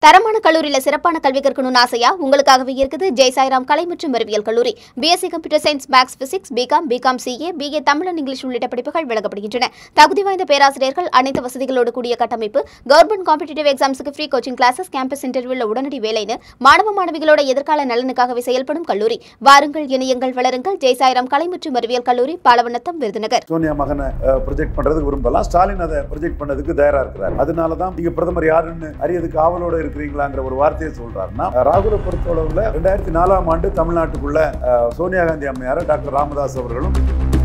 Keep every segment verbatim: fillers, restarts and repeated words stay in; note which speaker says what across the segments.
Speaker 1: தரமான கல்லூரியில சிறப்பான கல்வி கற்கணும்னு ஆசையா உங்களுக்காகவே இருக்குது ஜெய் சாய்ராம் கலை மற்றும் அறிவியல் கல்லூரி. BSc computer science, maths, physics, BCom, BCom CA, BA Tamil and English உள்ளிட்ட படிப்புகள் வழங்கப்படுகின்றன. தகுதி வாய்ந்த பேராசிரியர்கள், அனைத்து வசதிகளோடு கூடிய கட்டமைப்பு, கவர்மெண்ட் காம்படிட்டிவ் எக்ஸாம்ஸுக்கு ஃப்ரீ கோச்சிங் கிளாஸஸ், கேம்பஸ் இன்டர்வியூல உடனடி வேலைன்னு மாணவ மாணவிகளோட எதிர்கால நலனுக்காகவே செயல்படும் கல்லூரி. வாருங்கள், இணையங்கள் வளருங்கள். ஜெய் சாய்ராம் கலை மற்றும் அறிவியல் கல்லூரி, பாலவனத்தம், விருதுநகர்.
Speaker 2: சோனியா மகனை ப்ரொஜெக்ட் பண்றதுக்கு விரும்பலாம். ஸ்டாலின் அதை ப்ரொஜெக்ட் பண்ணதுக்கு தயாரா இருக்கிறார். அதனால தான் நீங்க பிரதமர் யாருன்னு அறியதுக்கு ஆவலோட இருக்கிறீங்களாங்கிற ஒரு வார்த்தையை சொல்றாருன்னா, ராகுலை பொறுத்தளவுல ரெண்டாயிரத்தி நாலாம் ஆண்டு தமிழ்நாட்டுக்குள்ள சோனியா காந்தி அம்மையார், டாக்டர் ராமதாஸ் அவர்களும்,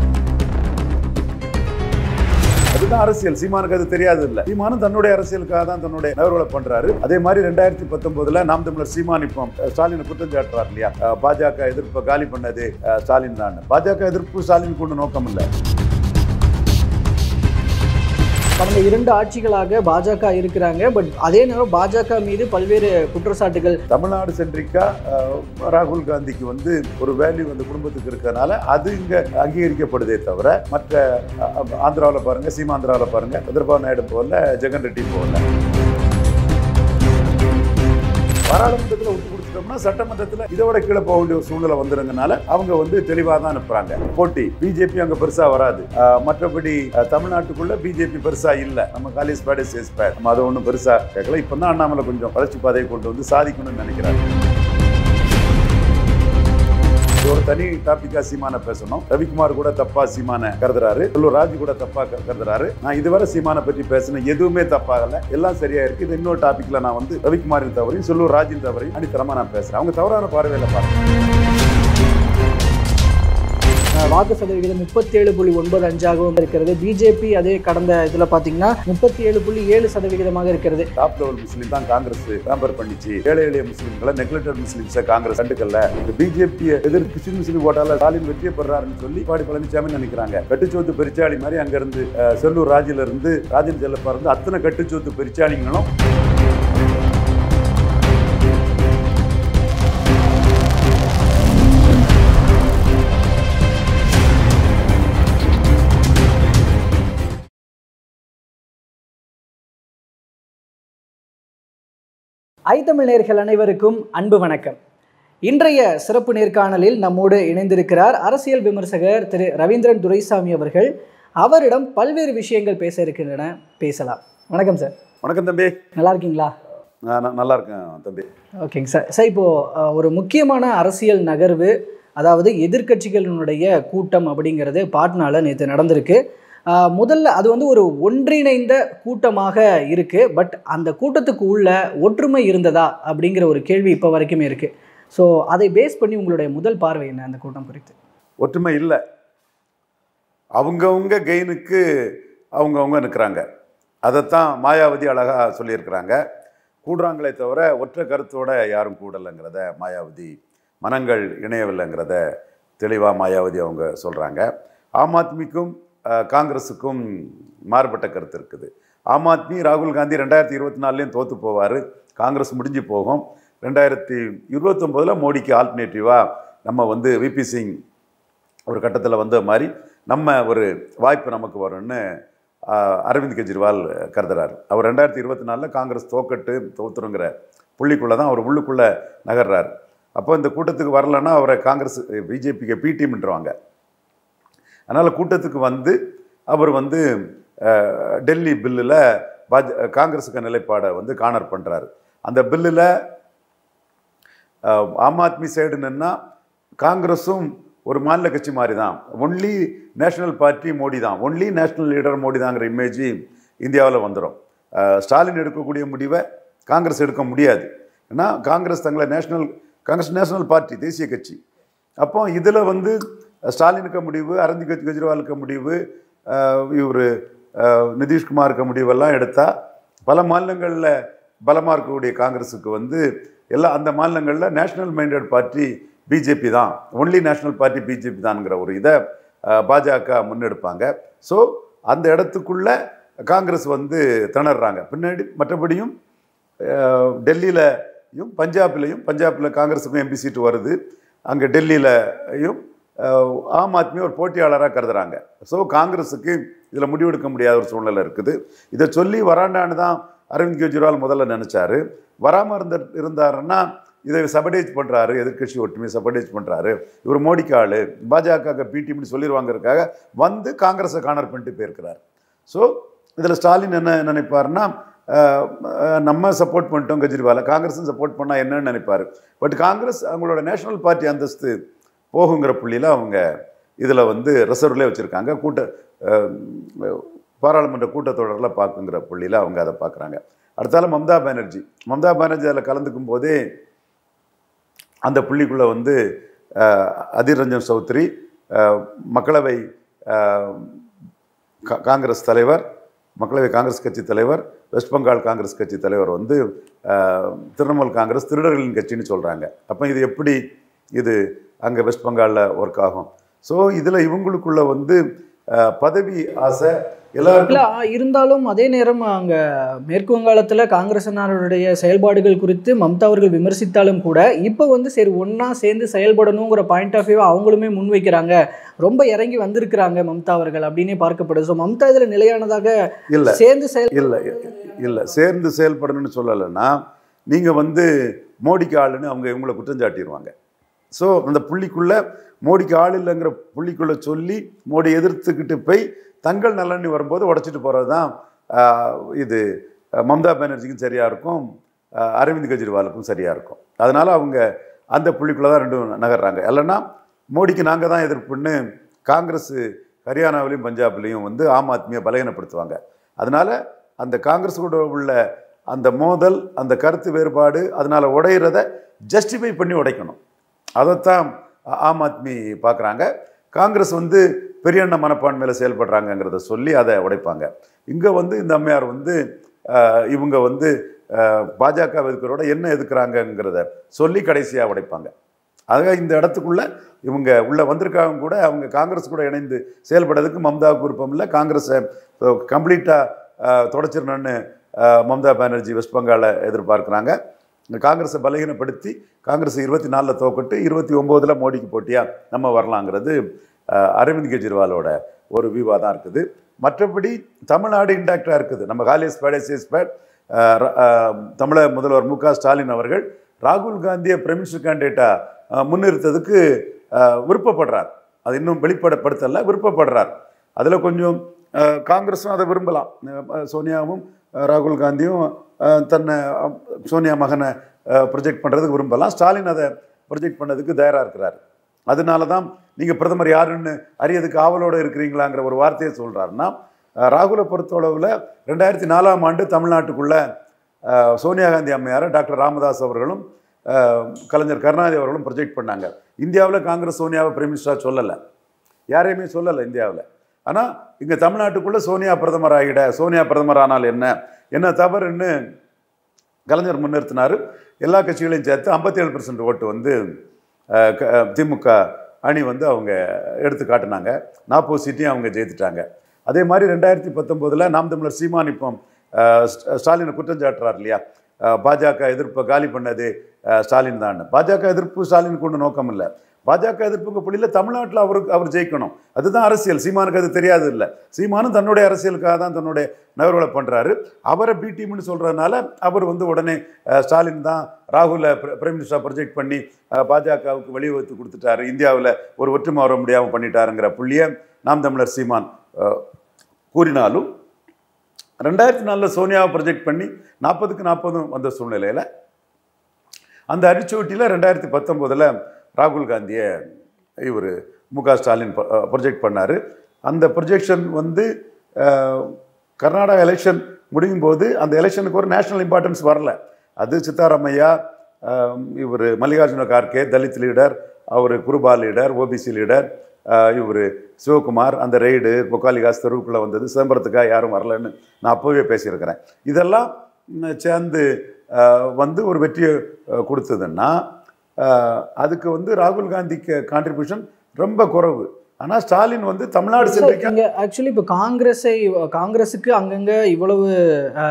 Speaker 2: அதுதான் அரசியல். சீமானுக்கு அது தெரியாது இல்ல. சீமானும் தன்னுடைய அரசியலுக்காக தான் தன்னுடைய நகர்வுகளை பண்றாரு. அதே மாதிரி ரெண்டாயிரத்தி பத்தொன்பதுல நாம் தமிழர் சீமான் இப்போ ஸ்டாலினை குற்றம் சாட்டுறாரு இல்லையா, பாஜக எதிர்ப்பை காலி பண்ணது ஸ்டாலின் தான். பாஜக எதிர்ப்பு ஸ்டாலின் கொண்டு நோக்கம் இல்லை.
Speaker 3: கடந்த இரண்டு ஆட்சிகளாக பாஜக இருக்கிறாங்க. பட் அதே நேரம் பாஜக மீது பல்வேறு குற்றச்சாட்டுகள்.
Speaker 2: தமிழ்நாடு சென்ட்ரிக்கா ராகுல் காந்திக்கு வந்து ஒரு வேல்யூ வந்து குடும்பத்துக்கு இருக்கிறதுனால அது இங்க அங்கீகரிக்கப்படுதே தவிர, மற்ற ஆந்திராவில் பாருங்க, சீமாந்திராவில் பாருங்க, சந்திரபாபு நாயுடு போல, ஜெகன் ரெட்டி போல. பாராளுமன்றத்தில் விட்டு கொடுத்துட்டோம்னா சட்டமன்றத்தில் இதோட கீழே போக வேண்டிய ஒரு சூழ்நிலை வந்துருங்கனால அவங்க வந்து தெளிவாக தான் அனுப்புறாங்க. போட்டி பிஜேபி அங்க பெருசா வராது. மற்றபடி தமிழ்நாட்டுக்குள்ள பிஜேபி பெருசா இல்ல. நம்ம காலேஜ் பேட் சேஸ் பேட் நம்ம அதை ஒன்றும் பெருசா கேட்கல. இப்பதான் அண்ணாமலை கொஞ்சம் வளர்ச்சி பாதையை கொண்டு வந்து சாதிக்கணும்னு நினைக்கிறாங்க. ஒரு தனி டாபிக்கா சீமான பேசணும். ரவிக்குமார் கூட தப்பா சீமான கருதுறாரு, சொல்லு ராஜு கூட தப்பா கருதுறாரு. நான் இதுவரை சீமான பற்றி பேசினேன், எதுவுமே தப்பாகல, எல்லாம் சரியா இருக்கு. இது இன்னொரு டாபிக்ல நான் வந்து ரவிக்குமாரின் தவறையும் சொல்லு ராஜின் தவறையும் அடித்தரமா நான் பேசுறேன். அவங்க தவறான பார்வையில பாருங்க.
Speaker 3: வாக்கு சதவிகிதம் முப்பத்தி ஏழு புள்ளி ஒன்பது அஞ்சாகவும் இருக்கிறது. பிஜேபி அதே கடந்த இதுல பாத்தீங்கன்னா முப்பத்தி ஏழு புள்ளி ஏழு சதவிகிதமாக இருக்கிறது.
Speaker 2: டாப் லெவல் முஸ்லீம் தான் காங்கிரஸ் கம்பேர் பண்ணிச்சு. ஏழை எளிய முஸ்லீம்களை, நெக்லெக்டட் முஸ்லீம்ஸை காங்கிரஸ் கண்டுக்கல. பிஜேபி எதிர்த்து கிறிஸ்டின் முஸ்லீம் ஓட்டால ஸ்டாலின் வெற்றியை பெறாருன்னு சொல்லி பாடி பழனிசாமி நினைக்கிறாங்க. கட்டுச்சோத்து பெரிச்சாளி மாதிரி அங்க இருந்து செல்லூர் ராஜில இருந்து ராஜன் செல்லப்பா இருந்து அத்தனை கட்டுச்சோத்து பெரிச்சாளிங்களும்
Speaker 3: ஐ தமிழ் நேயர்கள் அனைவருக்கும் அன்பு வணக்கம். இன்றைய சிறப்பு நேர்காணலில் நம்மோடு இணைந்திருக்கிறார் அரசியல் விமர்சகர் திரு ரவீந்திரன் துரைசாமி அவர்கள். அவரிடம் பல்வேறு விஷயங்கள் பேச இருக்கின்றன, பேசலாம். வணக்கம் சார்.
Speaker 2: வணக்கம் தம்பி.
Speaker 3: நல்லா இருக்கீங்களா?
Speaker 2: நல்லா இருக்கேன் தம்பி.
Speaker 3: ஓகேங்க சார். சார், இப்போது ஒரு முக்கியமான அரசியல் நகர்வு, அதாவது எதிர்கட்சிகளினுடைய கூட்டம் அப்படிங்கிறது பாட்னால நேற்று நடந்திருக்கு. முதல்ல அது வந்து ஒரு ஒன்றிணைந்த கூட்டமாக இருக்குது. பட் அந்த கூட்டத்துக்கு உள்ள ஒற்றுமை இருந்ததா அப்படிங்கிற ஒரு கேள்வி இப்போ வரைக்குமே இருக்குது. ஸோ அதை பேஸ் பண்ணி உங்களுடைய முதல் பார்வை என்ன அந்த கூட்டம் குறித்து?
Speaker 2: ஒற்றுமை இல்லை. அவங்கவுங்க கெயினுக்கு அவங்கவுங்க நிற்கிறாங்க. அதைத்தான் மாயாவதி அழகாக சொல்லியிருக்கிறாங்க. கூடுறாங்களே தவிர ஒற்றை கருத்தோட யாரும் கூடலைங்கிறத மாயாவதி, மனங்கள் இணையவில்லைங்கிறத தெளிவாக மாயாவதி அவங்க சொல்கிறாங்க. ஆம் ஆத்மிக்கும் காங்கிரஸுக்கும் மாறுபட்ட கருத்து இருக்குது. ஆம் ஆத்மி ராகுல் காந்தி ரெண்டாயிரத்தி இருபத்தி நாலுலேயும் தோற்று போவார், காங்கிரஸ் முடிஞ்சு போகும். ரெண்டாயிரத்தி இருபத்தொம்போதில் மோடிக்கு ஆல்டர்னேட்டிவாக நம்ம வந்து விபி சிங் ஒரு கட்டத்தில் வந்த மாதிரி நம்ம ஒரு வாய்ப்பு நமக்கு வரும்னு அரவிந்த் கெஜ்ரிவால் கருதுறாரு. அவர் ரெண்டாயிரத்தி இருபத்தி நாலில் காங்கிரஸ் தோக்கட்டு தோத்துருங்கிற புள்ளிக்குள்ளே தான் அவர் உள்ளுக்குள்ளே நகர்றாரு. அப்போ இந்த கூட்டத்துக்கு வரலன்னா அவரை காங்கிரஸ் பிஜேபிக்கு பி டீம்ன்றவாங்க. அதனால் கூட்டத்துக்கு வந்து அவர் வந்து டெல்லி பில்லில் பாஜ காங்கிரஸுக்கு நிலைப்பாடை வந்து கார்னர் பண்ணுறாரு. அந்த பில்லில் ஆம் ஆத்மி சைடு நின்னா காங்கிரஸும் ஒரு மாநில கட்சி மாதிரி தான், ஒன்லி நேஷ்னல் பார்ட்டி மோடி தான், ஒன்லி நேஷ்னல் லீடர் மோடி தாங்கிற இமேஜ் இந்தியாவில் வந்துடும். ஸ்டாலின் எடுக்கக்கூடிய முடிவை காங்கிரஸ் எடுக்க முடியாது. ஏன்னா காங்கிரஸ் தங்களை நேஷ்னல் காங்கிரஸ் நேஷ்னல் பார்ட்டி, தேசிய கட்சி. அப்போ இதில் வந்து ஸ்டாலினுக்கு முடிவு, அரவிந்த் கெஜ்ரிவாலுக்கு முடிவு, இவர் நிதிஷ்குமாருக்கு முடிவெல்லாம் எடுத்தால் பல மாநிலங்களில் பலமாக இருக்கக்கூடிய காங்கிரஸுக்கு வந்து எல்லா அந்த மாநிலங்களில் நேஷ்னல் மைண்டட் பார்ட்டி பிஜேபி தான், ஒன்லி நேஷ்னல் பார்ட்டி பிஜேபி தான்ங்கிற ஒரு இதை பாஜக முன்னெடுப்பாங்க. ஸோ அந்த இடத்துக்குள்ள காங்கிரஸ் வந்து திணறாங்க. பின்னாடி மற்றபடியும் டெல்லியிலையும் பஞ்சாப்லேயும், பஞ்சாபில் காங்கிரஸுக்கும் எம்பி சீட்டு வருது, அங்கே டெல்லியிலையும் ஆம் ஆத்மி ஒரு போட்டியாளராக கருதுறாங்க. ஸோ காங்கிரஸுக்கு இதில் முடிவெடுக்க முடியாத ஒரு சூழ்நிலை இருக்குது. இதை சொல்லி வராண்டான்னு தான் அரவிந்த் கெஜ்ரிவால் முதல்ல நினச்சாரு. வராமல் இருந்த இருந்தாருன்னா இதை சபடேஜ் பண்ணுறாரு, எதிர்கட்சி ஒற்றுமை சபடேஜ் பண்ணுறாரு, இவர் மோடிக்கு ஆள், பாஜக பிடிஎம்னு சொல்லிடுவாங்கிறதுக்காக வந்து காங்கிரஸை கார்னர் பண்ணிட்டு போயிருக்கிறார். ஸோ இதில் ஸ்டாலின் என்ன நினைப்பாருன்னா, நம்ம சப்போர்ட் பண்ணிட்டோம் கெஜ்ரிவாலை, காங்கிரஸும் சப்போர்ட் பண்ணால் என்னன்னு நினைப்பார். பட் காங்கிரஸ் அவங்களோட நேஷனல் பார்ட்டி அந்தஸ்து போகுங்கிற புள்ளியில் அவங்க இதில் வந்து ரிசர்வ்லேயே வச்சுருக்காங்க. கூட்ட பாராளுமன்ற கூட்டத்தொடரில் பார்க்குங்கிற புள்ளியில் அவங்க அதை பார்க்குறாங்க. அடுத்தால மம்தா பானர்ஜி மம்தா பானர்ஜி அதில் கலந்துக்கும் போதே அந்த புள்ளிக்குள்ளே வந்து அதீர் ரஞ்சன் சௌத்ரி மக்களவை காங்கிரஸ் தலைவர், மக்களவை காங்கிரஸ் கட்சி தலைவர், வெஸ்ட் பெங்கால் காங்கிரஸ் கட்சி தலைவர் வந்து திரிணாமுல் காங்கிரஸ் திருடர்களின் கட்சின்னு சொல்கிறாங்க. அப்போ இது எப்படி இது அங்கே வெஸ்ட் பெங்காலில் ஒர்க் ஆகும்? ஸோ இதில் இவங்களுக்குள்ள வந்து பதவி ஆசை எல்லாருக்கும்
Speaker 3: இருந்தாலும் அதே நேரம் அங்கே மேற்கு வங்காளத்தில் காங்கிரஸினருடைய செயல்பாடுகள் குறித்து மம்தா அவர்கள் விமர்சித்தாலும் கூட இப்போ வந்து சரி ஒன்றா சேர்ந்து செயல்படணுங்கிற பாயிண்ட் ஆஃப் வியூ அவங்களுமே முன்வைக்கிறாங்க, ரொம்ப இறங்கி வந்திருக்கிறாங்க மம்தா அவர்கள் அப்படின்னே பார்க்கப்படுது. ஸோ மம்தா இதில் நிலையானதாக இல்லை, சேர்ந்து செயல்
Speaker 2: இல்லை இல்லை சேர்ந்து செயல்படணும்னு சொல்லலைன்னா நீங்கள் வந்து மோடிக்கு ஆளுன்னு அவங்க இவங்களை குற்றம் சாட்டிடுவாங்க. ஸோ அந்த புள்ளிக்குள்ளே மோடிக்கு ஆள் இல்லைங்கிற புள்ளிக்குள்ளே சொல்லி மோடி எதிர்த்துக்கிட்டு போய் தங்கள் நலன்னு வரும்போது உடச்சிட்டு போகிறது தான் இது மம்தா பானர்ஜிக்கும் சரியாக இருக்கும், அரவிந்த் கெஜ்ரிவாலுக்கும் சரியாக இருக்கும். அதனால் அவங்க அந்த புள்ளிக்குள்ளே தான் ரெண்டும் நகர்றாங்க. இல்லைன்னா மோடிக்கு நாங்கள் தான் எதிர்ப்புன்னு காங்கிரஸ் ஹரியானாவிலையும் பஞ்சாப்லேயும் வந்து ஆம் ஆத்மியை பலகீனப்படுத்துவாங்க. அதனால் அந்த காங்கிரஸ் கூட உள்ள அந்த மோதல், அந்த கருத்து வேறுபாடு அதனால் உடையிறத ஜஸ்டிஃபை பண்ணி உடைக்கணும். அதைத்தான் ஆம் ஆத்மி பார்க்குறாங்க. காங்கிரஸ் வந்து பெரிய எண்ண மனப்பான்மையில் செயல்படுறாங்கங்கிறத சொல்லி அதை உடைப்பாங்க. இங்கே வந்து இந்த அம்மையார் வந்து இவங்க வந்து பாஜக எதிர்க்கிறோட என்ன எதிர்க்கிறாங்கங்கிறத சொல்லி கடைசியாக உடைப்பாங்க. ஆக இந்த இடத்துக்குள்ளே இவங்க உள்ளே வந்திருக்காங்க கூட அவங்க காங்கிரஸ் கூட இணைந்து செயல்படுறதுக்கு மம்தாவுக்கு விருப்பம் இல்லை. காங்கிரஸை கம்ப்ளீட்டாக தொடச்சிடணுன்னு மம்தா பானர்ஜி வெஸ்ட் பெங்காலை எதிர்பார்க்குறாங்க. இந்த காங்கிரஸை பலகீனப்படுத்தி காங்கிரஸ் இருபத்தி நாலில் தோக்கட்டு இருபத்தி ஒம்போதில் மோடிக்கு போட்டியாக நம்ம வரலாங்கிறது அரவிந்த் கெஜ்ரிவாலோட ஒரு வியூவாக தான் இருக்குது. மற்றபடி தமிழ்நாடு இன்டாக்டாக இருக்குது. நம்ம காலேஜ் பேடேசியஸ் பேட் தமிழக முதல்வர் மு க ஸ்டாலின் அவர்கள் ராகுல் காந்தியை பிரைம் மினிஸ்டர் கேண்டிடேட்டாக முன்னிறுத்ததுக்கு விருப்பப்படுறார். அது இன்னும் வெளிப்படப்படுத்தலை, விருப்பப்படுறார். அதில் கொஞ்சம் காங்கிரஸும் அதை விரும்பலாம். சோனியாவும் ராகுல் காந்தியும் தன்னை சோனியா மகனை ப்ரொஜெக்ட் பண்ணுறதுக்கு விரும்பலாம். ஸ்டாலின் அதை ப்ரொஜெக்ட் பண்ணதுக்கு தயாராக இருக்கிறார். அதனால தான் நீங்கள் பிரதமர் யாருன்னு அறியதுக்கு ஆவலோடு இருக்கிறீங்களாங்கிற ஒரு வார்த்தையை சொல்கிறாருன்னா, ராகுலை பொறுத்தளவில் ரெண்டாயிரத்தி நாலாம் ஆண்டு தமிழ்நாட்டுக்குள்ளே சோனியா காந்தி அம்மையாரை டாக்டர் ராமதாஸ் அவர்களும் கலைஞர் கருணாநிதி அவர்களும் ப்ரொஜெக்ட் பண்ணாங்க. இந்தியாவில் காங்கிரஸ் சோனியாவை பிரைம் மினிஸ்டராக சொல்லலை, யாரையுமே சொல்லலை இந்தியாவில். ஆனால் இங்கே தமிழ்நாட்டுக்குள்ளே சோனியா பிரதமர் ஆகிட, சோனியா பிரதமர் ஆனால் என்ன என்ன தவறுன்னு கலைஞர் முன்னிறுத்தினார். எல்லா கட்சிகளையும் சேர்த்து ஐம்பத்தி ஏழு பர்சன்ட் ஓட்டு வந்து திமுக அணி வந்து அவங்க எடுத்து காட்டினாங்க. நாற்பது சீட்டையும் அவங்க ஜெயித்துட்டாங்க. அதே மாதிரி ரெண்டாயிரத்தி பத்தொம்போதில் நாம் தமிழர் சீமான் இப்போ ஸ்டாலினை குற்றம் சாட்டுறார் இல்லையா, பாஜக எதிர்ப்பை காலி பண்ணது ஸ்டாலின் தான். பாஜக எதிர்ப்பு ஸ்டாலினுக்கு ஒன்று நோக்கம் இல்லை. பாஜக எதிர்ப்புங்க புள்ளியில் தமிழ்நாட்டில் அவருக்கு அவர் ஜெயிக்கணும், அதுதான் அரசியல். சீமானுக்கு அது தெரியாது இல்லை. சீமானும் தன்னுடைய அரசியலுக்காக தான் தன்னுடைய நகர்வுகளை பண்ணுறாரு. அவரை பி டீம்னு சொல்கிறதுனால அவர் வந்து உடனே ஸ்டாலின் தான் ராகுலை பிரைம் மினிஸ்டராக ப்ரொஜெக்ட் பண்ணி பாஜகவுக்கு வழிவகுத்து கொடுத்துட்டாரு, இந்தியாவில் ஒரு ஒற்றுமை வர முடியாமல் பண்ணிட்டாருங்கிற புள்ளியை நாம் தமிழர் சீமான் கூறினாலும் ரெண்டாயிரத்தி நாலில் சோனியாவை ப்ரொஜெக்ட் பண்ணி நாற்பதுக்கு நாற்பதும் வந்த சூழ்நிலையில் அந்த அடிச்சுவட்டியில் ரெண்டாயிரத்தி பத்தொம்போதில் ராகுல் காந்தியை இவர் மு க ஸ்டாலின் ப்ரொஜெக்ட் பண்ணார். அந்த ப்ரொஜெக்ஷன் வந்து கர்நாடகா எலெக்ஷன் முடியும் போது அந்த எலெக்ஷனுக்கு ஒரு நேஷ்னல் இம்பார்ட்டன்ஸ் வரல. அது சித்தாராமையா, இவர் மல்லிகார்ஜுன கார்கே தலித் லீடர், அவர் குருபா லீடர், ஓபிசி லீடர், இவர் சிவகுமார், அந்த ரெய்டு பொக்காலிகாஸ் தெருவுக்குள்ளே வந்தது, சிதம்பரத்துக்காக யாரும் வரலன்னு நான் அப்போவே பேசியிருக்கிறேன். இதெல்லாம் சேர்ந்து வந்து ஒரு வெற்றியை கொடுத்ததுன்னா அதுக்கு வந்து ராகுல் காந்திக்கு கான்ட்ரிபியூஷன் ரொம்ப குறைவு. ஆனால் ஸ்டாலின் வந்து தமிழ்நாடு சென்றிருக்காங்க.
Speaker 3: ஆக்சுவலி இப்போ காங்கிரஸை காங்கிரஸுக்கு அங்கங்கே இவ்வளவு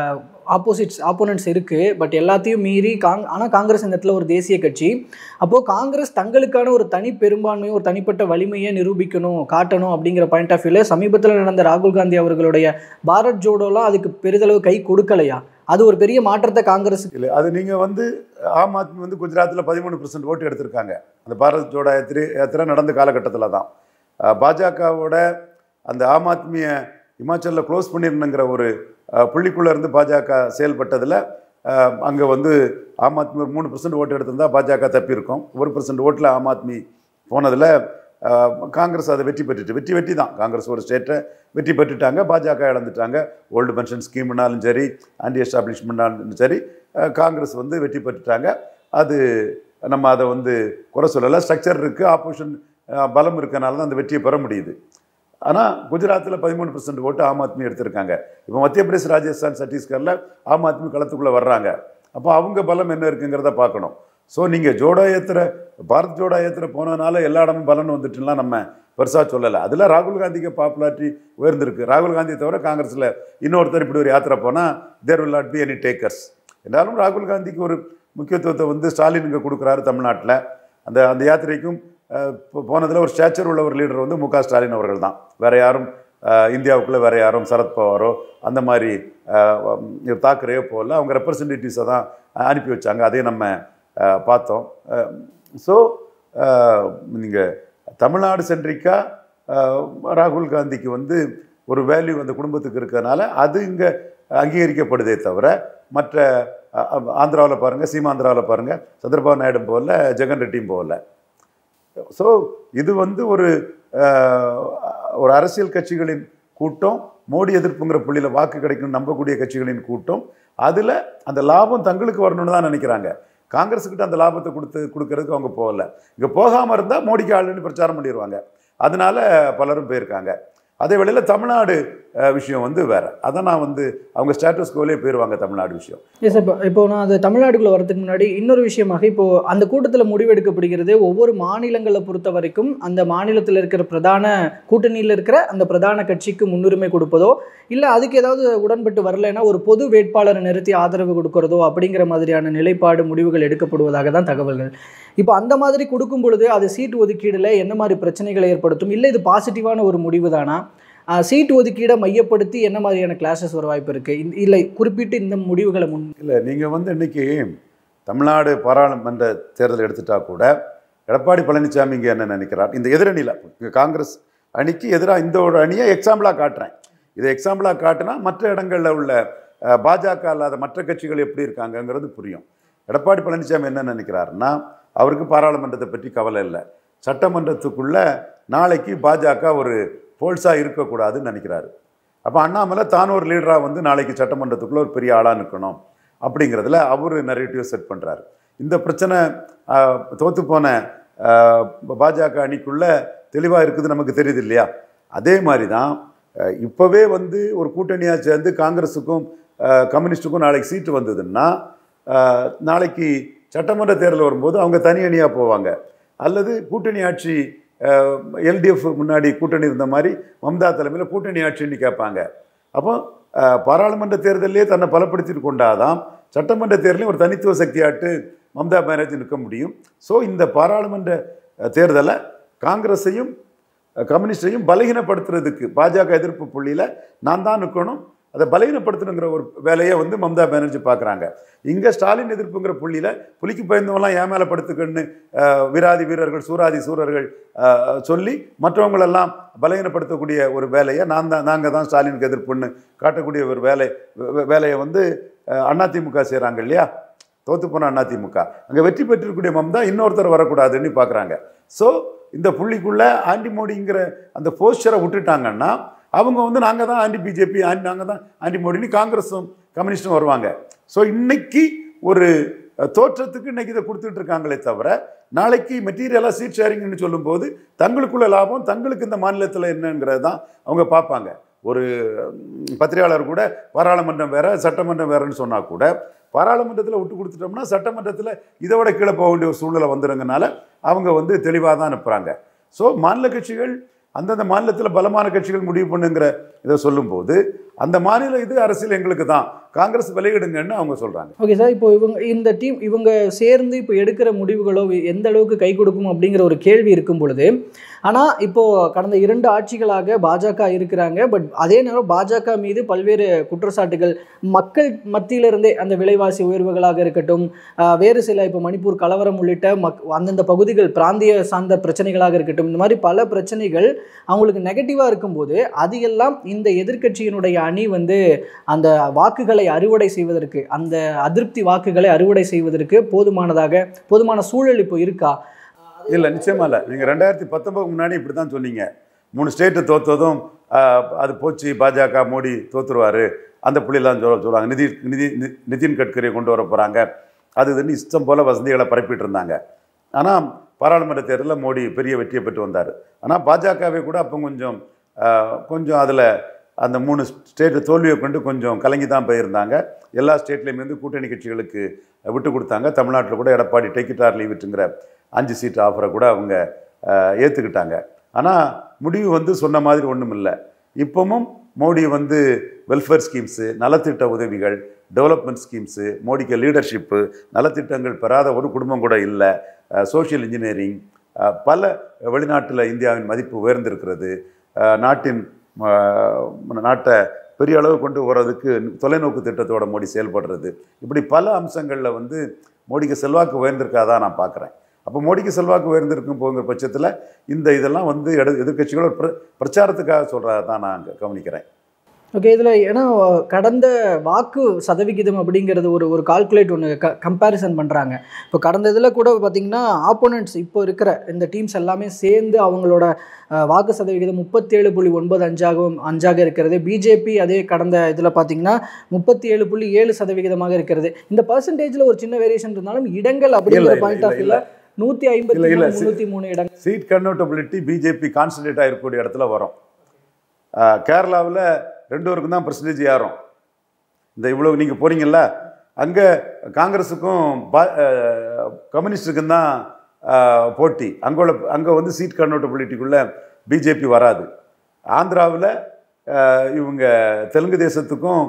Speaker 3: ஆப்போசிட்ஸ் ஆப்போனன்ட்ஸ் இருக்குது. பட் எல்லாத்தையும் மீறி காங் ஆனால் காங்கிரஸ் இந்த இடத்துல ஒரு தேசிய கட்சி. அப்போது காங்கிரஸ் தங்களுக்கான ஒரு தனி பெரும்பான்மையும் ஒரு தனிப்பட்ட வலிமையை நிரூபிக்கணும் காட்டணும் அப்படிங்கிற பாயிண்ட் ஆஃப் வியூவில் சமீபத்தில் நடந்த ராகுல் காந்தி அவர்களுடைய பாரத் ஜோடோலாம் அதுக்கு பெரிதளவு கை கொடுக்கலையா? அது ஒரு பெரிய மாற்றத்தை காங்கிரஸ்
Speaker 2: இல்லை. அது நீங்கள் வந்து ஆம் ஆத்மி வந்து குஜராத்தில் பதிமூணு பர்சன்ட் ஓட்டு எடுத்திருக்காங்க. அந்த பாரத் ஜோடோ யாத்திரை யாத்திரை நடந்த காலகட்டத்தில் தான் பாஜகவோட அந்த ஆம் ஆத்மியை இமாச்சலில் க்ளோஸ் பண்ணிருந்துங்கிற ஒரு புள்ளிக்குள்ளே இருந்து பாஜக செயல்பட்டதில் அங்கே வந்து ஆம் ஆத்மி ஒரு மூணு பர்சன்ட் ஓட்டு எடுத்திருந்தால் பாஜக தப்பியிருக்கும். ஒரு பர்சன்ட் ஓட்டில் ஆம் ஆத்மி போனதில் காங்கிரஸ் அதை வெற்றி பெற்றுட்டு வெற்றி வெற்றி தான் காங்கிரஸ் ஒரு ஸ்டேட்டை வெற்றி பெற்றுட்டாங்க. பாஜக இழந்துட்டாங்க. ஓல்டு பென்ஷன் ஸ்கீம்னாலும் சரி, ஆன்டி எஸ்டாப்ளிஷ்மெண்ட்னாலும் சரி, காங்கிரஸ் வந்து வெற்றி பெற்றுட்டாங்க. அது நம்ம அதை வந்து குறை சொல்லலை. ஸ்ட்ரக்சர் இருக்குது, ஆப்போசிஷன் பலம் இருக்கனால தான் அந்த வெற்றியை பெற முடியுது. ஆனால் குஜராத்தில் பதிமூணு பர்சன்ட் ஓட்டு ஆம் ஆத்மி எடுத்திருக்காங்க. இப்போ மத்திய பிரதேஷ், ராஜஸ்தான், சத்தீஸ்கரில் ஆம் ஆத்மி களத்துக்குள்ளே வர்றாங்க. அப்போ அவங்க பலம் என்ன இருக்குங்கிறத பார்க்கணும். ஸோ நீங்கள் ஜோடோ யாத்திரை பாரத் ஜோடோ யாத்திரை போனதுனால எல்லா இடமும் பலன் வந்துட்டுலாம் நம்ம பெருசாக சொல்லலை. அதில் ராகுல் காந்திக்கு பாப்புலாரிட்டி உயர்ந்திருக்கு. ராகுல் காந்தியை தவிர காங்கிரஸில் இன்னொருத்தர் இப்படி ஒரு யாத்திரை போனால் there will not be any takers. என்றாலும் ராகுல் காந்திக்கு ஒரு முக்கியத்துவத்தை வந்து ஸ்டாலின் இங்கே கொடுக்குறாரு தமிழ்நாட்டில். அந்த அந்த யாத்திரைக்கும் போனதில் ஒரு ஸ்டாச்சர் உள்ள ஒரு லீடர் வந்து மு க ஸ்டாலின் அவர்கள் தான். வேறு யாரும் இந்தியாவுக்குள்ளே வேறு யாரும் சரத்பவாரோ அந்த மாதிரி தாக்கரேயோ போகல. அவங்க ரெப்ரசன்டேட்டிவ்ஸை தான் அனுப்பி வச்சாங்க. அதையும் நம்ம பார்த்தோம். ஸோ நீங்கள் தமிழ்நாடு சென்ட்ரிக்காக ராகுல் காந்திக்கு வந்து ஒரு வேல்யூ அந்த குடும்பத்துக்கு இருக்கிறதுனால அது இங்கே அங்கீகரிக்கப்படுதே தவிர மற்ற ஆந்திராவில் பாருங்கள், சீமாந்திராவில் பாருங்கள், சந்திரபாபு நாயுடு போகல, ஜெகன் ரெட்டியும் போகல. ஸோ இது வந்து ஒரு ஒரு அரசியல் கட்சிகளின் கூட்டம், மோடி எதிர்ப்புங்கிற புள்ளியில் வாக்கு கிடைக்கணும் நம்பக்கூடிய கட்சிகளின் கூட்டம். அதில் அந்த லாபம் தங்களுக்கு வரணும்னு தான் நினைக்கிறாங்க. காங்கிரஸுக்கிட்ட அந்த லாபத்தை கொடுத்து கொடுக்கறதுக்கு அவங்க போகல. இங்கே போகாமல் இருந்தால் மோடிக்கு ஆளுன்னு பிரச்சாரம் பண்ணிடுவாங்க. அதனால பலரும் போயிருக்காங்க. அதே வேளையில் தமிழ்நாடு விஷயம் வந்து வேறு. அதை நான் வந்து அவங்க ஸ்டேட்டஸ் கோலே போயிடுவாங்க தமிழ்நாடு விஷயம்.
Speaker 3: எஸ். இப்போ இப்போ நான் அது தமிழ்நாடுக்குள்ளே வரதுக்கு முன்னாடி இன்னொரு விஷயமாக, இப்போது அந்த கூட்டத்தில் முடிவெடுக்கப்படுகிறது ஒவ்வொரு மாநிலங்களை பொறுத்த வரைக்கும் அந்த மாநிலத்தில் இருக்கிற பிரதான கூட்டணியில் இருக்கிற அந்த பிரதான கட்சிக்கு முன்னுரிமை கொடுப்பதோ, இல்லை அதுக்கு ஏதாவது உடன்பட்டு வரலைன்னா ஒரு பொது வேட்பாளரை நிறுத்தி ஆதரவு கொடுக்கறதோ அப்படிங்கிற மாதிரியான நிலைப்பாடு முடிவுகள் எடுக்கப்படுவதாக தான் தகவல்கள். இப்போ அந்த மாதிரி கொடுக்கும் பொழுது அது சீட்டு ஒதுக்கீடில் என்ன மாதிரி பிரச்சனைகளை ஏற்படுத்தும்? இல்லை இது பாசிட்டிவான ஒரு முடிவு தானா? சீட்டு ஒதுக்கீடை மையப்படுத்தி என்ன மாதிரியான கிளாஸஸ் வர வாய்ப்பு இருக்குது? இல்லை குறிப்பிட்டு இந்த முடிவுகளை முன்
Speaker 2: இல்லை நீங்கள் வந்து இன்றைக்கி தமிழ்நாடு பாராளுமன்ற தேர்தல் எடுத்துட்டா கூட எடப்பாடி பழனிசாமி இங்கே என்ன நினைக்கிறார், இந்த எதிரணியில் இங்கே காங்கிரஸ் அணிக்கு எதிராக இந்த ஒரு அணியை எக்ஸாம்பிளாக காட்டுறேன். இதை எக்ஸாம்பிளாக காட்டினா மற்ற இடங்களில் உள்ள பாஜக அல்லாத மற்ற கட்சிகள் எப்படி இருக்காங்கங்கிறது புரியும். எடப்பாடி பழனிசாமி என்ன நினைக்கிறாருன்னா, அவருக்கு பாராளுமன்றத்தை பற்றி கவலை இல்லை. சட்டமன்றத்துக்குள்ளே நாளைக்கு பாஜக ஒரு போல்ஸாக இருக்கக்கூடாதுன்னு நினைக்கிறாரு. அப்போ அண்ணாமலை தான் ஒரு லீடராக வந்து நாளைக்கு சட்டமன்றத்துக்குள்ளே ஒரு பெரிய ஆளாக நிற்கணும் அப்படிங்கிறதுல அவர் நரேட்டிவ் செட் பண்ணுறாரு. இந்த பிரச்சனை தோற்று போன பாஜக அணிக்குள்ளே தெளிவாக இருக்குது நமக்கு தெரியுது இல்லையா? அதே மாதிரி தான் இப்போவே வந்து ஒரு கூட்டணியாக சேர்ந்து காங்கிரஸுக்கும் கம்யூனிஸ்ட்டுக்கும் நாளைக்கு சீட்டு வந்ததுன்னா நாளைக்கு சட்டமன்ற தேர்தல் வரும்போது அவங்க தனி அணியாக போவாங்க. அல்லது கூட்டணி ஆட்சி எல்டிஎஃப் முன்னாடி கூட்டணி இருந்த மாதிரி மம்தா தலைமையில் கூட்டணி ஆட்சின்னு கேட்பாங்க. அப்போ பாராளுமன்ற தேர்தலே தன்னை பலப்படுத்திட்டு கொண்டாதான் சட்டமன்ற தேர்தலையும் ஒரு தனித்துவ சக்தியாட்டு மம்தா பானர்ஜி நிற்க முடியும். ஸோ இந்த பாராளுமன்ற தேர்தலை காங்கிரஸையும் கம்யூனிஸ்டையும் பலகீனப்படுத்துறதுக்கு பாஜக எதிர்ப்பு புள்ளியில் நான் தான் நிற்கணும், அதை பலகீனப்படுத்தணுங்கிற ஒரு வேலையை வந்து மம்தா பானர்ஜி பார்க்குறாங்க. இங்கே ஸ்டாலின் எதிர்ப்புங்கிற புள்ளியில் புலிக்கு பயந்தவங்களாம் ஏன் மேலே படுத்துக்கன்னு வீராதி வீரர்கள் சூராதி சூரர்கள் சொல்லி மற்றவங்களெல்லாம் பலகீனப்படுத்தக்கூடிய ஒரு வேலையை நான் தான் நாங்கள் தான் ஸ்டாலினுக்கு எதிர்ப்புன்னு காட்டக்கூடிய ஒரு வேலை வேலையை வந்து அதிமுக செய்கிறாங்க இல்லையா? தோற்று போன அதிமுக அங்கே வெற்றி பெற்றிருக்கக்கூடிய மம்தா இன்னொருத்தர் வரக்கூடாதுன்னு பார்க்குறாங்க. ஸோ இந்த புள்ளிக்குள்ளே ஆன்டி மோடிங்கிற அந்த போஸ்டரை விட்டுட்டாங்கன்னா அவங்க வந்து நாங்கள் தான் ஆன்டி பிஜேபி ஆன்டி நாங்கள் தான் ஆன்டி மோடின்னு காங்கிரஸும் கம்யூனிஸ்டும் வருவாங்க. ஸோ இன்னைக்கு ஒரு தோற்றத்துக்கு இன்னைக்கு இதை கொடுத்துட்டு இருக்காங்களே தவிர நாளைக்கு மெட்டீரியலாக சீட் ஷேரிங்னு சொல்லும்போது தங்களுக்குள்ள லாபம் தங்களுக்கு இந்த மாநிலத்தில் என்னங்கிறது தான் அவங்க பார்ப்பாங்க. ஒரு பத்திரிகையாளர் கூட பாராளுமன்றம் வேற சட்டமன்றம் வேறன்னு சொன்னால் கூட பாராளுமன்றத்தில் விட்டு கொடுத்துட்டோம்னா சட்டமன்றத்தில் இதை விட கீழே போக வேண்டிய ஒரு சூழ்நிலை வந்துடுங்கனால அவங்க வந்து தெளிவாக தான் அனுப்புகிறாங்க. ஸோ மாநில கட்சிகள் அந்தந்த மாநிலத்தில் பலமான கட்சிகள் முடிவு பண்ணுங்கிற இதை சொல்லும்போது அந்த மாநில இது அரசியல் எங்களுக்கு தான், காங்கிரஸ் விலகிடுங்கன்னு அவங்க சொல்கிறாங்க.
Speaker 3: ஓகே சார், இப்போ இவங்க இந்த டீம் இவங்க சேர்ந்து இப்போ எடுக்கிற முடிவுகளோ எந்த அளவுக்கு கை கொடுக்கும் அப்படிங்கிற ஒரு கேள்வி இருக்கும் பொழுது, ஆனால் இப்போது கடந்த இரண்டு ஆட்சிகளாக பாஜக இருக்கிறாங்க. பட் அதே நேரம் பாஜக மீது பல்வேறு குற்றச்சாட்டுகள் மக்கள் மத்தியிலிருந்தே, அந்த விலைவாசி உயர்வுகளாக இருக்கட்டும், வேறு சில இப்போ மணிப்பூர் கலவரம் உள்ளிட்ட மக் அந்தந்த பகுதிகள் பிராந்திய சார்ந்த பிரச்சனைகளாக இருக்கட்டும், இந்த மாதிரி பல பிரச்சனைகள் அவங்களுக்கு நெகட்டிவாக இருக்கும்போது அது எல்லாம் இந்த எதிர்க்கட்சியினுடைய அணி வந்து அந்த வாக்குகளை அறுவடை செய்வதற்கு, அந்த அதிருப்தி வாக்குகளை அறுவடை செய்வதற்கு போதுமானதாக போதுமான சூழல் இப்போ இருக்கா?
Speaker 2: இல்லை, நிச்சயமா இல்லை. நீங்கள் ரெண்டாயிரத்தி பத்தொன்பதுக்கு முன்னாடி இப்படி தான் சொன்னீங்க. மூணு ஸ்டேட்டு தோற்றதும் அது போச்சு, பாஜக மோடி தோற்றுருவார், அந்த புள்ளியெல்லாம் சொல்ல சொல்லுவாங்க. நிதி நிதி நிதின் கட்கரியை கொண்டு வர போகிறாங்க, அது இதுன்னு இஷ்டம் போல் வசதிகளை பரப்பிட்டு இருந்தாங்க. ஆனால் பாராளுமன்ற தேர்தலில் மோடி பெரிய வெற்றியை பெற்று வந்தார். ஆனால் பாஜகவே கூட அப்போ கொஞ்சம் கொஞ்சம் அதில் அந்த மூணு ஸ்டேட்டு தோல்வியை கொண்டு கொஞ்சம் கலங்கி தான் போயிருந்தாங்க. எல்லா ஸ்டேட்லேயுமே வந்து கூட்டணி கட்சிகளுக்கு விட்டு கொடுத்தாங்க. தமிழ்நாட்டில் கூட எடப்பாடி டெக்கிட்டார் லீவுட்டுங்கிற அஞ்சு சீட் ஆஃபரை கூட அவங்க ஏற்றுக்கிட்டாங்க. ஆனால் முடிவு வந்து சொன்ன மாதிரி ஒன்றும் இல்லை. இப்போவும் மோடி வந்து வெல்ஃபேர் ஸ்கீம்ஸு, நலத்திட்ட உதவிகள், டெவலப்மெண்ட் ஸ்கீம்ஸு, மோடிக்கு லீடர்ஷிப்பு, நலத்திட்டங்கள் பெறாத ஒரு குடும்பம் கூட இல்லை. சோஷியல் இன்ஜினியரிங், பல வெளிநாட்டில் இந்தியாவின் மதிப்பு உயர்ந்திருக்கிறது. நாட்டின் நாட்டை பெரிய அளவு கொண்டு போகிறதுக்கு தொலைநோக்கு திட்டத்தோட மோடி செயல்படுறது, இப்படி பல அம்சங்களில் வந்து மோடிக்கு செல்வாக்கு உயர்ந்திருக்காதான் நான் பார்க்குறேன். அப்போ மோடிக்கு செல்வாக்கு உயர்ந்திருக்கும் போங்கிற பட்சத்தில் இந்த இதெல்லாம் வந்து எடு எதிர்கட்சிகளோட பிர பிரச்சாரத்துக்காக சொல்கிறத தான் நான் கவனிக்கிறேன்.
Speaker 3: ஓகே, இதில் ஏன்னா கடந்த வாக்கு சதவிகிதம் அப்படிங்கிறது ஒரு ஒரு கால்குலேட் ஒன்று க கம்பேரிசன் பண்ணுறாங்க. இப்போ கடந்த இதில் கூட பார்த்திங்கன்னா ஆப்போனன்ட்ஸ் இப்போ இருக்கிற இந்த டீம்ஸ் எல்லாமே சேர்ந்து அவங்களோட வாக்கு சதவிகிதம் முப்பத்தி ஏழு புள்ளி ஒன்பது அஞ்சாகவும் அஞ்சாக இருக்கிறது. பிஜேபி அதே கடந்த இதில் பார்த்திங்கன்னா முப்பத்தி ஏழு புள்ளி ஏழு சதவிகிதமாக இருக்கிறது. இந்த பர்சன்டேஜில் ஒரு சின்ன வேரியேஷன் இருந்தாலும் இடங்கள் அப்படிங்கிற பாயிண்ட் ஆஃப் வியூவில் நூற்றி ஐம்பத்தி முந்நூற்றி மூணு இடங்கள்
Speaker 2: சீட் கன்வெர்ட்டபிலிட்டி பிஜேபி கான்சன்ட்ரேட் ஆகிருக்கக்கூடிய இடத்துல வரும். கேரளாவில் ரெண்டு பேருக்கும் தான் பர்சன்டேஜ் ஏறும். இந்த இவ்வளோ நீங்கள் போகிறீங்கல்ல, அங்கே காங்கிரஸுக்கும் பா கம்யூனிஸ்டுக்கும் தான் போட்டி. அங்கே உள்ள அங்கே வந்து சீட் கன்வெர்ட்டபிலிட்டிக்குள்ளே பிஜேபி வராது. ஆந்திராவில் இவங்க தெலுங்கு தேசத்துக்கும்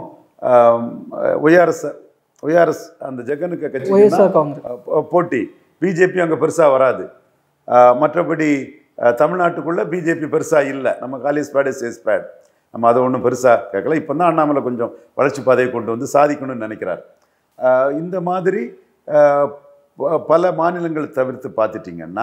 Speaker 2: ஒய்ஆர்எஸ் ஒய்ஆர்எஸ் அந்த ஜெகனுக்கு கட்சி போட்டி. பிஜேபி அங்கே பெருசாக வராது. மற்றபடி தமிழ்நாட்டுக்குள்ளே பிஜேபி பெருசாக இல்லை. நம்ம காலேஜ் பேட் சேஸ் பேட், நம்ம அதை ஒன்றும் பெருசாக கேட்கல. இப்போ தான் அண்ணாமலை கொஞ்சம் வளர்ச்சி பாதையை கொண்டு வந்து சாதிக்கணும்னு நினைக்கிறார். இந்த மாதிரி பல மாநிலங்களை தவிர்த்து பார்த்துட்டிங்கன்னா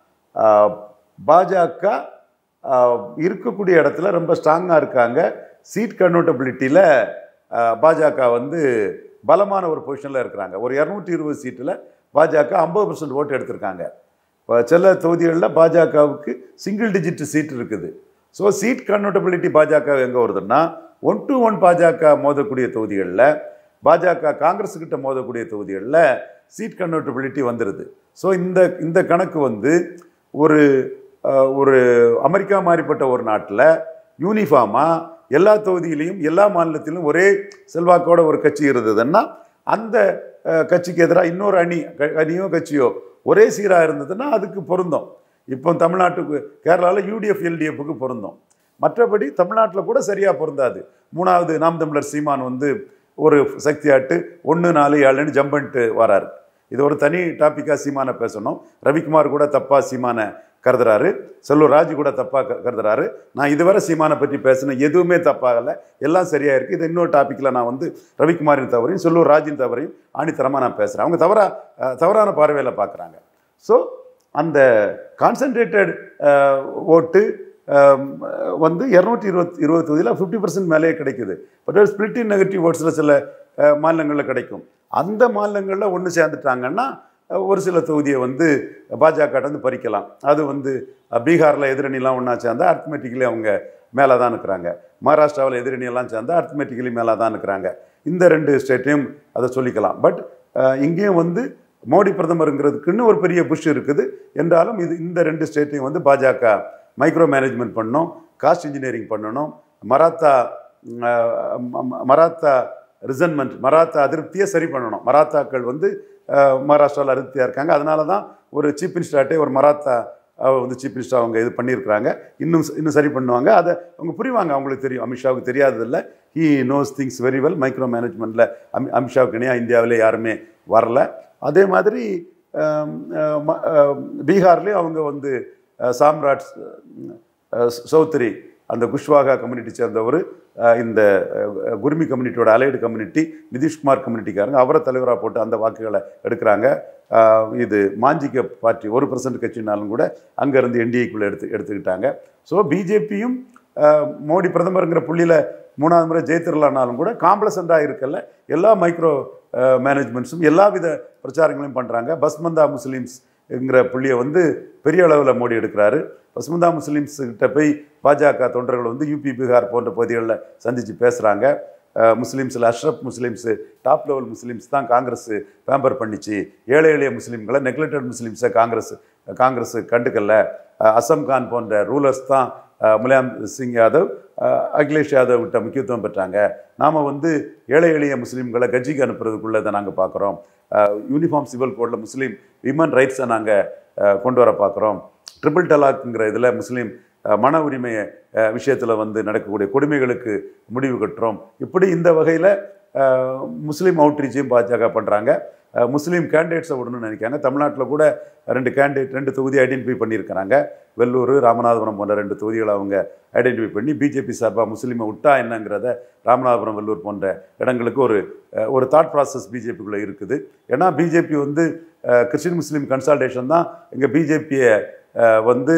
Speaker 2: பாஜக இருக்கக்கூடிய இடத்துல ரொம்ப ஸ்ட்ராங்காக இருக்காங்க. சீட் கன்வெர்ட்டபிலிட்டியில் பாஜக வந்து பலமான ஒரு பொசிஷனில் இருக்கிறாங்க. ஒரு இரநூற்றி இருபது சீட்டில் பாஜக ஐம்பது பர்சன்ட் ஓட்டு எடுத்திருக்காங்க. இப்போ சில தொகுதிகளில் பாஜகவுக்கு சிங்கிள் டிஜிட் சீட் இருக்குது. ஸோ சீட் கன்வெர்ட்டபிலிட்டி பாஜக எங்கே வருதுன்னா, ஒன் டு ஒன் பாஜக மோதக்கூடிய தொகுதிகளில், பாஜக காங்கிரஸுக்கிட்ட மோதக்கூடிய தொகுதிகளில் சீட் கன்வெர்ட்டபிலிட்டி வந்துடுது. ஸோ இந்த இந்த கணக்கு வந்து ஒரு ஒரு அமெரிக்கா மாதிரிப்பட்ட ஒரு நாட்டில் யூனிஃபார்மாக எல்லா தொகுதியிலையும் எல்லா மாநிலத்திலும் ஒரே செல்வாக்கோட ஒரு கட்சி இருந்ததுன்னா, அந்த கட்சிக்கு எதிராக இன்னொரு அணி அணியோ கட்சியோ ஒரே சீராக இருந்ததுன்னா அதுக்கு பொருந்தும். இப்போ தமிழ்நாட்டுக்கு கேரளாவில் யூடிஎஃப் எல்டிஎஃப்க்கு பொருந்தும். மற்றபடி தமிழ்நாட்டில் கூட சரியாக பொருந்தாது. மூணாவது நாம் தமிழர் சீமான் வந்து ஒரு சக்தியாட்டு ஒன்று நாலு ஏழுன்னு ஜம்ப் பண்ணிட்டு வராரு. இது ஒரு தனி டாப்பிக்காக சீமானை பேசணும். ரவிக்குமார் கூட தப்பாக சீமானை கருதுறாரு, செல்லூர் ராஜு கூட தப்பாக கருதுறாரு. நான் இதுவரை சீமானை பற்றி பேசினேன், எதுவுமே தப்பாகலை, எல்லாம் சரியாக இருக்குது. இது இன்னொரு டாப்பிக்கில் நான் வந்து ரவிக்குமாரின் தவறையும் செல்லூர் ராஜின் தவறையும் ஆணித்தரமாக நான் பேசுகிறேன். அவங்க தவறா தவறான பார்வையில் பார்க்குறாங்க. ஸோ அந்த கான்சன்ட்ரேட்டட் ஓட்டு வந்து இரநூற்றி இருபத்தி இருபது தொகுதியில் ஃபிஃப்டி பர்சன்ட் மேலேயே கிடைக்குது. பட் ஸ்பிளிட் இன் நெகட்டிவ் ஓட்ஸில் சில மாநிலங்களில் கிடைக்கும். அந்த மாநிலங்களில் ஒன்று சேர்ந்துட்டாங்கன்னா ஒரு சில தொகுதியை வந்து பாஜக வந்து பறிக்கலாம். அது வந்து பீகாரில் எதிரணிலாம் ஒன்றா சேர்ந்தால் அர்த்தமெட்டிக்கலி அவங்க மேலே தான் இருக்கிறாங்க. மகாராஷ்டிராவில் எதிரணியெல்லாம் சேர்ந்தால் அர்த்தமெட்டிக்கலி மேலே தான் இருக்கிறாங்க. இந்த ரெண்டு ஸ்டேட்டையும் அதை சொல்லிக்கலாம். பட் இங்கேயும் வந்து மோடி பிரதமருங்கிறதுக்குன்னு ஒரு பெரிய புஷ் இருக்குது என்றாலும் இது இந்த ரெண்டு ஸ்டேட்டையும் வந்து பாஜக மைக்ரோ மேனேஜ்மெண்ட் பண்ணணும், காஸ்ட் இன்ஜினியரிங் பண்ணணும், மராத்தா மராத்தா ரிசன்மெண்ட் மராத்தா அதிருப்தியை சரி பண்ணணும். மராத்தாக்கள் வந்து மகாராஷ்டிராவில் அதிருப்தியாக இருக்காங்க. அதனால தான் ஒரு சீஃப் மினிஸ்டர்ட்டே ஒரு மராத்தா வந்து சீஃப் மினிஸ்டர் அவங்க இது பண்ணியிருக்கிறாங்க. இன்னும் இன்னும் சரி பண்ணுவாங்க. அதை அவங்க புரிவாங்க. அவங்களுக்கு தெரியும். அமித்ஷாவுக்கு தெரியாததில்லை. He knows things very well. Micro மேனேஜ்மெண்ட்டில் அமி அமித்ஷாவுக்கு இணையாக இந்தியாவிலே யாருமே வரல. அதே மாதிரி பீகார்லேயும் அவங்க வந்து சாம்ராட் சௌத்ரி அந்த குஷ்வாகா கம்யூனிட்டி சேர்ந்தவர், இந்த குர்மி கம்யூனிட்டியோட அலைடு கம்யூனிட்டி, நிதிஷ்குமார் கம்யூனிட்டிக்காரங்க, அவரை தலைவராக போட்டு அந்த வாக்குகளை எடுக்கிறாங்க. இது மாஞ்சிக்க பார்ட்டி ஒரு பர்சன்ட் கட்சினாலும் கூட அங்கேருந்து என்டிஏக்குள்ளே எடுத்து எடுத்துக்கிட்டாங்க. ஸோ பிஜேபியும் மோடி பிரதமருங்கிற புள்ளியில் மூணாவது முறை ஜெயித்திரலானாலும் கூட காம்ப்ளசண்டாக இருக்கல. எல்லா மைக்ரோ மேனேஜ்மெண்ட்ஸும் எல்லா வித பிரச்சாரங்களையும் பண்ணுறாங்க. பஸ்மந்தா முஸ்லீம்ஸ்ங்கிற புள்ளியை வந்து பெரிய அளவில் மோடி எடுக்கிறாரு. பஸ்மந்தா முஸ்லீம்ஸ்கிட்ட போய் பாஜக தொண்டர்கள் வந்து யூபி பீகார் போன்ற பகுதிகளில் சந்தித்து பேசுகிறாங்க. முஸ்லீம்ஸில் Ashraf Muslims top level Muslims தான் காங்கிரஸ் பேம்பர் பண்ணிச்சு. ஏழை எளிய முஸ்லீம்களை நெக்லெக்டட் முஸ்லீம்ஸை காங்கிரஸ் காங்கிரஸ் கண்டுக்கல. அசம் கான் போன்ற ரூலர்ஸ் தான் முலாயம் சிங் யாதவ், அகிலேஷ் யாதவ் விட்ட முக்கியத்துவம் பெற்றாங்க. நாம் வந்து ஏழை எளிய முஸ்லீம்களை கட்சிக்கு அனுப்புறதுக்குள்ளே இதை நாங்கள் பார்க்குறோம். யூனிஃபார்ம் சிவில் கோடில் முஸ்லீம் விமன் ரைட்ஸை நாங்கள் கொண்டு வர பார்க்குறோம். ட்ரிபிள் டலாக்குங்கிற இதில் முஸ்லீம் மன உரிமை விஷயத்தில் வந்து நடக்கக்கூடிய கொடுமைகளுக்கு முடிவு கட்டுறோம். இப்படி இந்த வகையில் முஸ்லீம் அவுட்ரீச்சையும் பாஜக பண்ணுறாங்க. முஸ்லீம் கேண்டிடேட்ஸை விடணும்னு நினைக்காங்க. தமிழ்நாட்டில் கூட ரெண்டு கேண்டிடேட் ரெண்டு தொகுதி ஐடென்டிஃபை பண்ணியிருக்கிறாங்க. வெள்ளூர், ராமநாதபுரம் போன்ற ரெண்டு தொகுதிகளை அவங்க ஐடென்டிஃபை பண்ணி பிஜேபி சார்பாக முஸ்லீமை விட்டா என்னங்கிறத ராமநாதபுரம், வெள்ளூர் போன்ற இடங்களுக்கு ஒரு ஒரு தாட் ப்ராசஸ் பிஜேபிக்குள்ளே இருக்குது. ஏன்னா பிஜேபி வந்து கிறிஸ்டின் முஸ்லீம் கன்சால்டேஷன் தான் இங்கே பிஜேபியை வந்து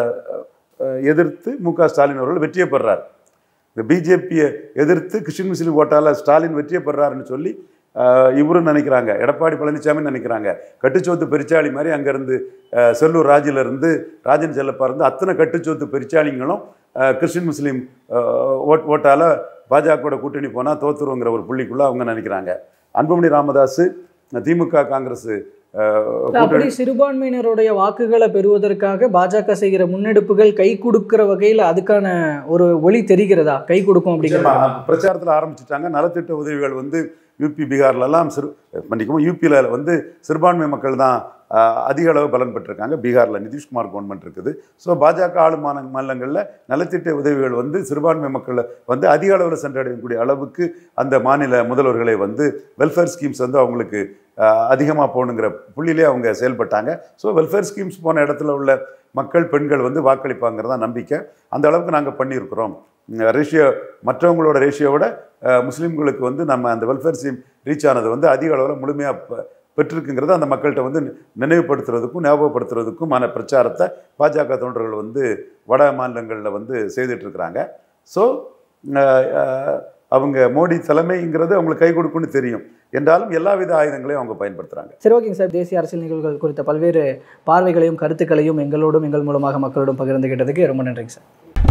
Speaker 2: எதிர்த்து மு க ஸ்டாலின் அவர்கள் வெற்றியை பெறார். இந்த பிஜேபியை எதிர்த்து கிறிஸ்டின் முஸ்லீம் ஓட்டால் ஸ்டாலின் வெற்றியை பெறாருன்னு சொல்லி இவரும் நினைக்கிறாங்க. எடப்பாடி பழனிசாமி நினைக்கிறாங்க. கட்டுச்சோத்து பெரிச்சாளி மாதிரி அங்கேருந்து செல்லூர் ராஜிலிருந்து ராஜன் செல்லப்பா இருந்து அத்தனை கட்டுச்சோத்து பெரிச்சாளிங்களும் கிறிஸ்டின் முஸ்லீம் ஓட் ஓட்டால் பாஜகவோட கூட்டணி போனால் தோத்துருங்கிற ஒரு புள்ளிக்குள்ளே அவங்க நினைக்கிறாங்க. அன்புமணி ராமதாஸ், திமுக, காங்கிரஸ்
Speaker 3: அப்படி சிறுபான்மையினருடைய வாக்குகளை பெறுவதற்காக பாஜக செய்கிற முன்னெடுப்புகள் கை கொடுக்கிற வகையில் அதுக்கான ஒரு ஒளி தெரிகிறதா? கை கொடுக்கும் அப்படிங்கிற
Speaker 2: பிரச்சாரத்தில் ஆரம்பிச்சுட்டாங்க. நலத்திட்ட உதவிகள் வந்து யூபி பீகார்லலாம் சிறு பண்ணிக்கும் யூபியில் வந்து சிறுபான்மை மக்கள் தான் அதிக அளவு பலன் பெற்றிருக்காங்க. பீகாரில் நிதிஷ்குமார் கவர்மெண்ட் இருக்குது. ஸோ பாஜக ஆளும் மாநிலங்களில் நலத்திட்ட உதவிகள் வந்து சிறுபான்மை மக்களை வந்து அதிக அளவில் சென்றடையக்கூடிய அளவுக்கு அந்த மாநில முதல்வர்களை வந்து வெல்ஃபேர் ஸ்கீம்ஸ் வந்து அவங்களுக்கு அதிகமாக போகணுங்கிற புள்ளியிலே அவங்க செயல்பட்டாங்க. ஸோ வெல்ஃபேர் ஸ்கீம்ஸ் போன இடத்துல உள்ள மக்கள், பெண்கள் வந்து வாக்களிப்பாங்கிறதா நம்பிக்கை. அந்த அளவுக்கு நாங்கள் பண்ணியிருக்கிறோம். ரேஷியோ மற்றவங்களோட ரேஷியோவோட முஸ்லீம்களுக்கு வந்து நம்ம அந்த வெல்ஃபேர் ஸ்கீம் ரீச் ஆனது வந்து அதிக அளவில் முழுமையாக பெற்றிருக்குங்கிறத அந்த மக்கள்கிட்ட வந்து நினைவுபடுத்துறதுக்கும் ஞாபகப்படுத்துறதுக்குமான பிரச்சாரத்தை பாஜக தொண்டர்கள் வந்து வட மாநிலங்களில் வந்து செய்துட்ருக்குறாங்க. ஸோ அவங்க மோடி தலைமைங்கிறது அவங்களுக்கு கை கொடுக்குன்னு தெரியும். என்றாலும் எல்லா வித ஆயுதங்களையும் அவங்க பயன்படுத்துகிறாங்க.
Speaker 3: சரி, ஓகேங்க சார். தேசிய அரசியல் நிகழ்வுகள் குறித்த பல்வேறு பார்வைகளையும் கருத்துக்களையும் எங்களோடும் எங்கள் மூலமாக மக்களோடும் பகிர்ந்துகிட்டதுக்கு ரொம்ப நன்றிங்க சார்.